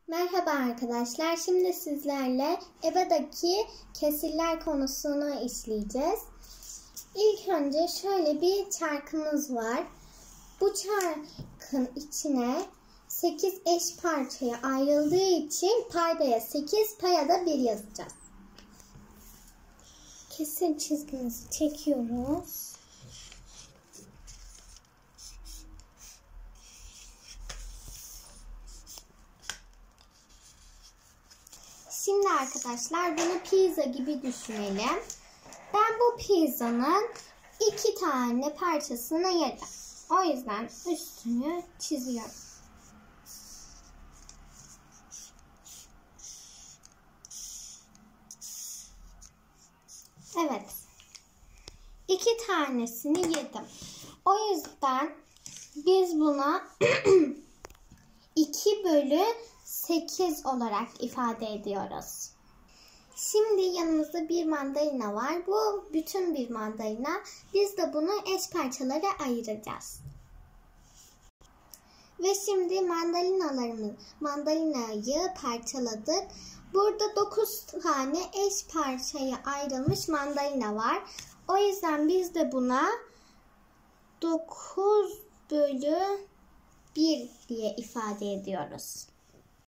Merhaba arkadaşlar. Şimdi sizlerle EBA'daki kesirler konusunu işleyeceğiz. İlk önce şöyle bir çarkımız var. Bu çarkın içine 8 eş parçaya ayrıldığı için paydaya 8, paya da 1 yazacağız. Kesir çizgimizi çekiyoruz. Şimdi arkadaşlar bunu pizza gibi düşünelim. Ben bu pizzanın 2 tane parçasını yedim. O yüzden üstünü çiziyorum. Evet. 2 tanesini yedim. O yüzden biz buna 2/8 olarak ifade ediyoruz. Şimdi yanımızda bir mandalina var. Bu bütün bir mandalina. Biz de bunu eş parçalara ayıracağız. Ve şimdi mandalinayı parçaladık. Burada 9 tane eş parçaya ayrılmış mandalina var. O yüzden biz de buna 9/1 diye ifade ediyoruz.